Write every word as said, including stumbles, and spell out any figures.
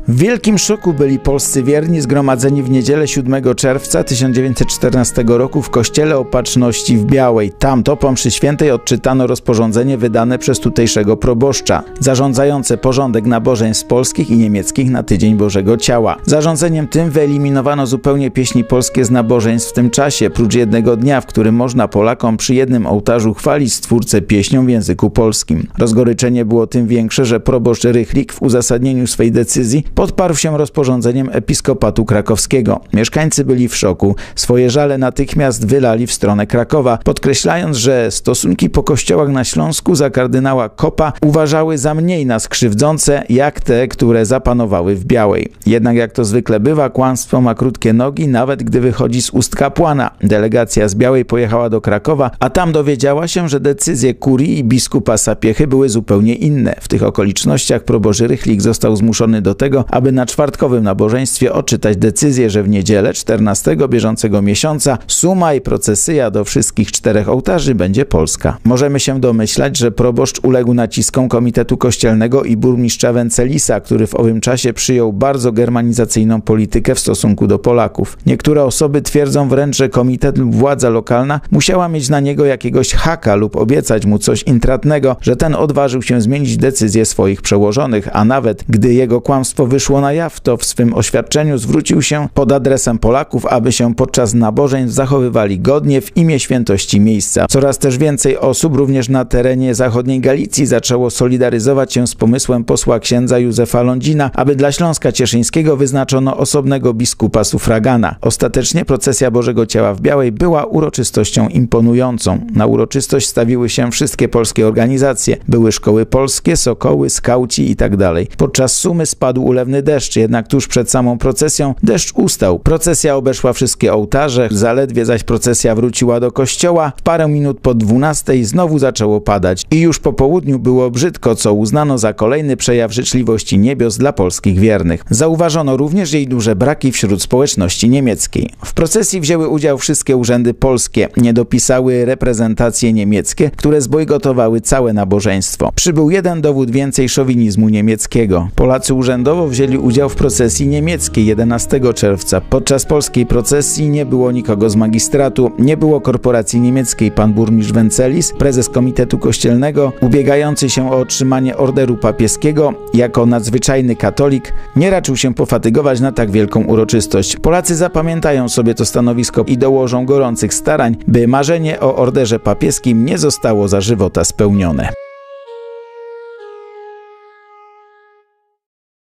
W wielkim szoku byli polscy wierni zgromadzeni w niedzielę siódmego czerwca tysiąc dziewięćset czternastego roku w kościele Opatrzności w Białej. Tam to po mszy świętej odczytano rozporządzenie wydane przez tutejszego proboszcza, zarządzające porządek nabożeństw polskich i niemieckich na tydzień Bożego Ciała. Zarządzeniem tym wyeliminowano zupełnie pieśni polskie z nabożeństw w tym czasie, prócz jednego dnia, w którym można Polakom przy jednym ołtarzu chwalić Stwórcę pieśnią w języku polskim. Rozgoryczenie było tym większe, że proboszcz Rychlik w uzasadnieniu swej decyzji podparł się rozporządzeniem episkopatu krakowskiego. Mieszkańcy byli w szoku. Swoje żale natychmiast wylali w stronę Krakowa, podkreślając, że stosunki po kościołach na Śląsku za kardynała Kopa uważały za mniej nas krzywdzące, jak te, które zapanowały w Białej. Jednak jak to zwykle bywa, kłamstwo ma krótkie nogi, nawet gdy wychodzi z ust kapłana. Delegacja z Białej pojechała do Krakowa, a tam dowiedziała się, że decyzje kurii i biskupa Sapiechy były zupełnie inne. W tych okolicznościach proboszcz Rychlik został zmuszony do tego, aby na czwartkowym nabożeństwie odczytać decyzję, że w niedzielę czternastego bieżącego miesiąca suma i procesyja do wszystkich czterech ołtarzy będzie polska. Możemy się domyślać, że proboszcz uległ naciskom Komitetu Kościelnego i burmistrza Wencelisa, który w owym czasie przyjął bardzo germanizacyjną politykę w stosunku do Polaków. Niektóre osoby twierdzą wręcz, że komitet lub władza lokalna musiała mieć na niego jakiegoś haka lub obiecać mu coś intratnego, że ten odważył się zmienić decyzję swoich przełożonych, a nawet gdy jego kłamstwo wyszło na jaw, to w swym oświadczeniu zwrócił się pod adresem Polaków, aby się podczas nabożeństw zachowywali godnie w imię świętości miejsca. Coraz też więcej osób, również na terenie zachodniej Galicji, zaczęło solidaryzować się z pomysłem posła księdza Józefa Lądzina, aby dla Śląska Cieszyńskiego wyznaczono osobnego biskupa sufragana. Ostatecznie procesja Bożego Ciała w Białej była uroczystością imponującą. Na uroczystość stawiły się wszystkie polskie organizacje. Były szkoły polskie, sokoły, skauci itd. Podczas sumy spadł ulewny deszcz, jednak tuż przed samą procesją deszcz ustał. Procesja obeszła wszystkie ołtarze, zaledwie zaś procesja wróciła do kościoła. W parę minut po dwunastej znowu zaczęło padać i już po południu było brzydko, co uznano za kolejny przejaw życzliwości niebios dla polskich wiernych. Zauważono również jej duże braki wśród społeczności niemieckiej. W procesji wzięły udział wszystkie urzędy polskie, nie dopisały reprezentacje niemieckie, które zbojkotowały całe nabożeństwo. Przybył jeden dowód więcej szowinizmu niemieckiego. Polacy urzędowo wzięli udział w procesji niemieckiej jedenastego czerwca. Podczas polskiej procesji nie było nikogo z magistratu, nie było korporacji niemieckiej. Pan burmistrz Wencelis, prezes Komitetu Kościelnego, ubiegający się o otrzymanie orderu papieskiego jako nadzwyczajny katolik, nie raczył się pofatygować na tak wielką uroczystość. Polacy zapamiętają sobie to stanowisko i dołożą gorących starań, by marzenie o orderze papieskim nie zostało za żywota spełnione.